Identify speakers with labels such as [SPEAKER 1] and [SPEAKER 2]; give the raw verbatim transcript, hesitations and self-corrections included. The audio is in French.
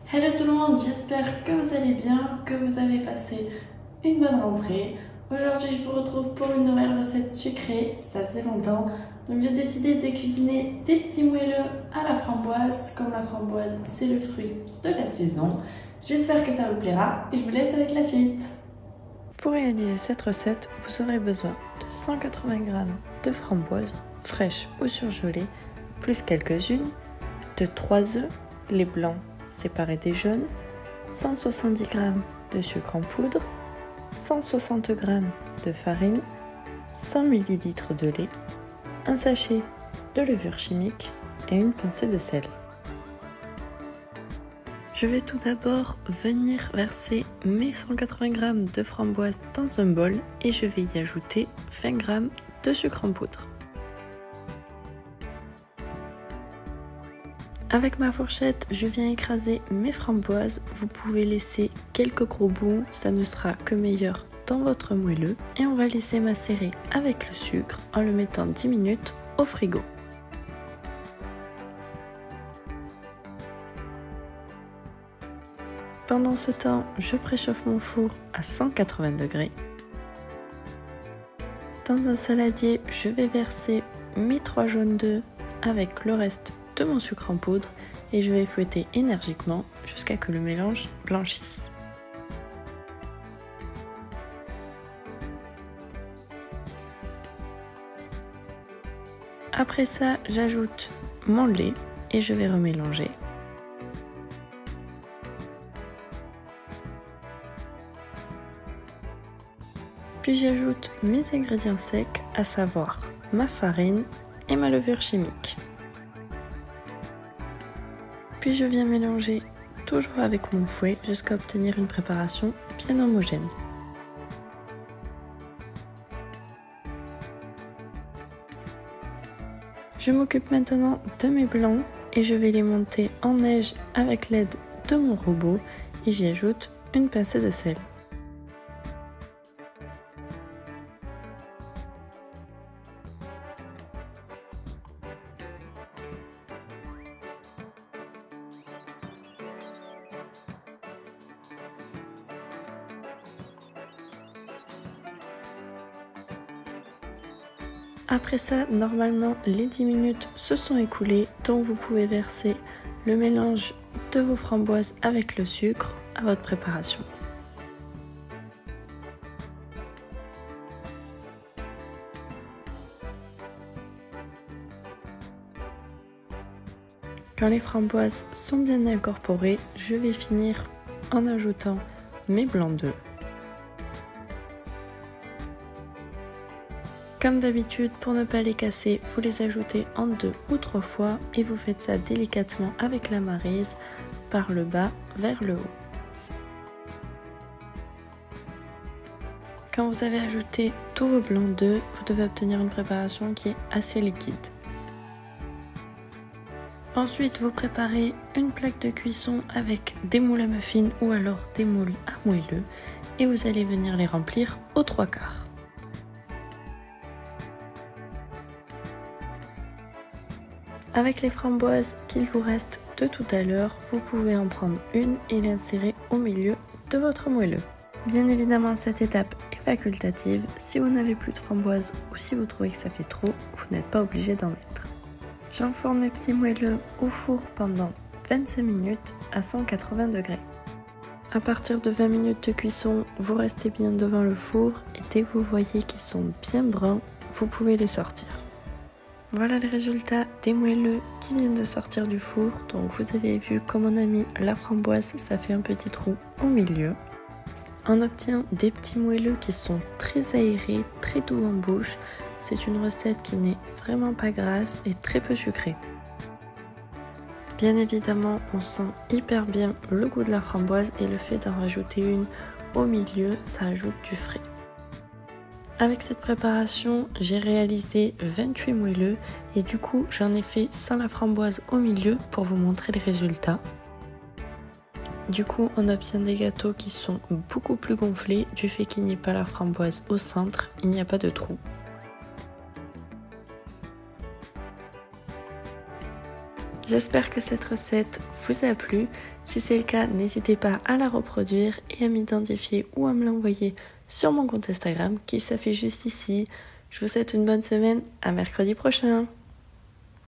[SPEAKER 1] Hello tout le monde, j'espère que vous allez bien, que vous avez passé une bonne rentrée. Aujourd'hui je vous retrouve pour une nouvelle recette sucrée, ça faisait longtemps. Donc j'ai décidé de cuisiner des petits moelleux à la framboise. Comme la framboise c'est le fruit de la saison. J'espère que ça vous plaira et je vous laisse avec la suite. Pour réaliser cette recette, vous aurez besoin de cent quatre-vingts grammes de framboises fraîches ou surgelées, plus quelques-unes, de trois œufs, les blancs séparés des jaunes, cent soixante-dix grammes de sucre en poudre, cent soixante grammes de farine, cent millilitres de lait, un sachet de levure chimique et une pincée de sel. Je vais tout d'abord venir verser mes cent quatre-vingts grammes de framboises dans un bol et je vais y ajouter vingt grammes de sucre en poudre. Avec ma fourchette, je viens écraser mes framboises. Vous pouvez laisser quelques gros bouts, ça ne sera que meilleur dans votre moelleux. Et on va laisser macérer avec le sucre en le mettant dix minutes au frigo. Pendant ce temps, je préchauffe mon four à cent quatre-vingts degrés. Dans un saladier, je vais verser mes trois jaunes d'œufs avec le reste de mon sucre en poudre et je vais fouetter énergiquement jusqu'à ce que le mélange blanchisse. Après ça, j'ajoute mon lait et je vais remélanger. Puis j'ajoute mes ingrédients secs, à savoir ma farine et ma levure chimique. Puis je viens mélanger toujours avec mon fouet jusqu'à obtenir une préparation bien homogène. Je m'occupe maintenant de mes blancs et je vais les monter en neige avec l'aide de mon robot et j'y ajoute une pincée de sel. Après ça, normalement, les dix minutes se sont écoulées, donc vous pouvez verser le mélange de vos framboises avec le sucre à votre préparation. Quand les framboises sont bien incorporées, je vais finir en ajoutant mes blancs d'œufs. Comme d'habitude, pour ne pas les casser, vous les ajoutez en deux ou trois fois et vous faites ça délicatement avec la maryse par le bas vers le haut. Quand vous avez ajouté tous vos blancs d'œufs, vous devez obtenir une préparation qui est assez liquide. Ensuite, vous préparez une plaque de cuisson avec des moules à muffins ou alors des moules à moelleux et vous allez venir les remplir aux trois quarts. Avec les framboises qu'il vous reste de tout à l'heure, vous pouvez en prendre une et l'insérer au milieu de votre moelleux. Bien évidemment, cette étape est facultative. Si vous n'avez plus de framboises ou si vous trouvez que ça fait trop, vous n'êtes pas obligé d'en mettre. J'enfourne mes petits moelleux au four pendant vingt-cinq minutes à cent quatre-vingts degrés. À partir de vingt minutes de cuisson, vous restez bien devant le four et dès que vous voyez qu'ils sont bien bruns, vous pouvez les sortir. Voilà le résultat des moelleux qui viennent de sortir du four. Donc vous avez vu comme on a mis la framboise, ça fait un petit trou au milieu. On obtient des petits moelleux qui sont très aérés, très doux en bouche. C'est une recette qui n'est vraiment pas grasse et très peu sucrée. Bien évidemment, on sent hyper bien le goût de la framboise et le fait d'en rajouter une au milieu, ça ajoute du frais. Avec cette préparation, j'ai réalisé vingt-huit moelleux et du coup j'en ai fait sans la framboise au milieu pour vous montrer les résultats. Du coup on obtient des gâteaux qui sont beaucoup plus gonflés du fait qu'il n'y ait pas la framboise au centre, il n'y a pas de trou. J'espère que cette recette vous a plu. Si c'est le cas, n'hésitez pas à la reproduire et à m'identifier ou à me l'envoyer sur mon compte Instagram qui s'affiche juste ici. Je vous souhaite une bonne semaine, à mercredi prochain.